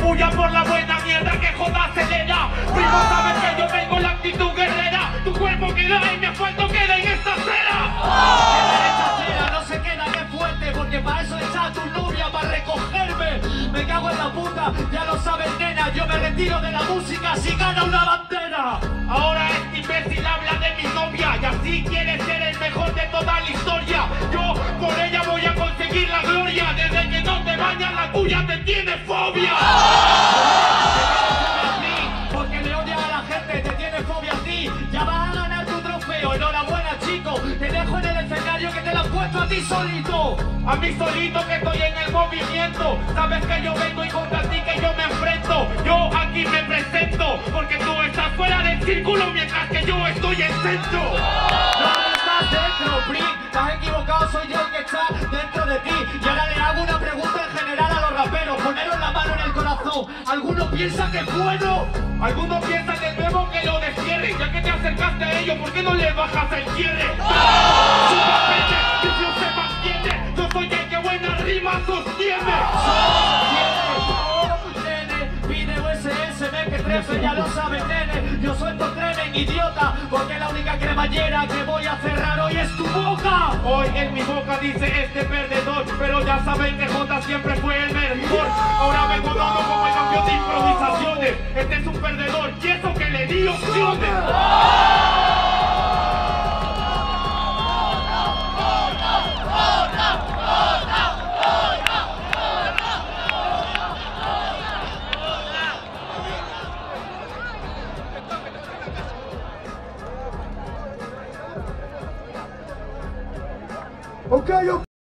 bulla por la buena mierda que joda acelera. Primo, sabes que yo tengo la actitud guerrera. Tu cuerpo queda en mi asfalto, queda en esta acera. En esta acera no se queda que fuerte, porque para eso está tu novia, para recogerme. Me cago en la puta, ya lo sabes, nena. Yo me retiro de la música si gana una bandera. Ahora este imbécil habla de mi novia y así quiere ser el mejor de toda la historia. Yo por ella voy a conseguir la gloria. Desde que no te bañas la tuya te tiene fobia. Porque le odia a la gente, te tiene fobia a ti. Ya vas a ganar tu trofeo, enhorabuena chico. Te dejo en el escenario que te lo has puesto a ti solito. A mí solito que estoy en el movimiento. Sabes que yo vengo y contra ti que yo me enfrento. Yo aquí me presento porque tú estás fuera del círculo mientras que yo estoy en centro. No estás dentro, Prick. Estás equivocado, soy yo el que está dentro de ti. Y ahora le hago una pregunta en general a los raperos. Poneros la mano en el corazón. ¿Alguno piensa que es bueno? Algunos piensan de nuevo que lo destierren. Ya que te acercaste a ellos, ¿por qué no le bajas el cierre? ¡Súper que flow se mantiene! Yo soy el que buena rima sostiene. Pide USS, ven que trefe, ya lo sabes, nene. Yo suelto tremen, idiota, porque la única cremallera que voy a cerrar hoy es tu boca. Hoy en mi boca dice este perdedor, pero ya saben que J siempre fue el mejor. Ahora vengo dando como el campeón de improvisaciones. Este es un perdedor y eso que le di opciones.